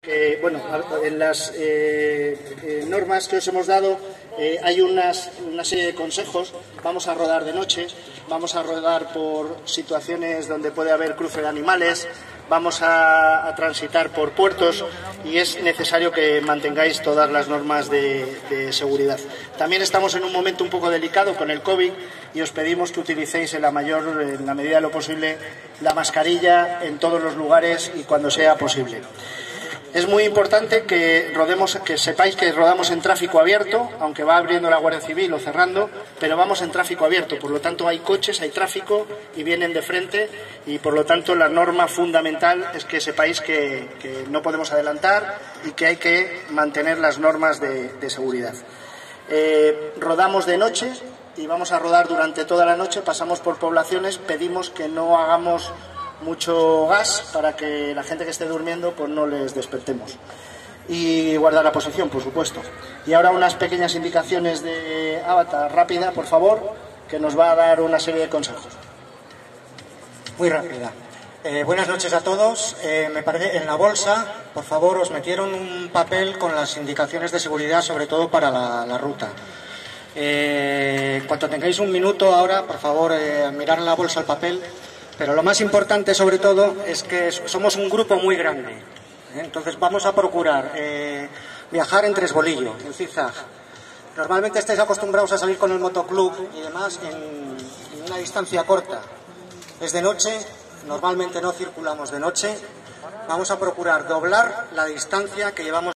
Bueno, en las normas que os hemos dado hay una serie de consejos. Vamos a rodar de noche, vamos a rodar por situaciones donde puede haber cruce de animales, vamos a transitar por puertos y es necesario que mantengáis todas las normas de seguridad. También estamos en un momento un poco delicado con el COVID y os pedimos que utilicéis en la medida de lo posible la mascarilla en todos los lugares y cuando sea posible. Es muy importante que sepáis que rodamos en tráfico abierto, aunque va abriendo la Guardia Civil o cerrando, pero vamos en tráfico abierto, por lo tanto hay coches, hay tráfico y vienen de frente y por lo tanto la norma fundamental es que sepáis que no podemos adelantar y que hay que mantener las normas de seguridad. Rodamos de noche y vamos a rodar durante toda la noche, pasamos por poblaciones, pedimos que no hagamos mucho gas para que la gente que esté durmiendo pues no les despertemos y guardar la posición, por supuesto. Y ahora unas pequeñas indicaciones de Avatar rápida, por favor, que nos va a dar una serie de consejos. Muy rápida. Buenas noches a todos. Me parece en la bolsa, por favor, os metieron un papel con las indicaciones de seguridad, sobre todo para la ruta. Cuando tengáis un minuto ahora, por favor, mirar en la bolsa el papel. Pero lo más importante, sobre todo, es que somos un grupo muy grande. Entonces vamos a procurar viajar en tres bolillos, en zigzag. Normalmente estáis acostumbrados a salir con el motoclub y demás en una distancia corta. Es de noche, normalmente no circulamos de noche. Vamos a procurar doblar la distancia que llevamos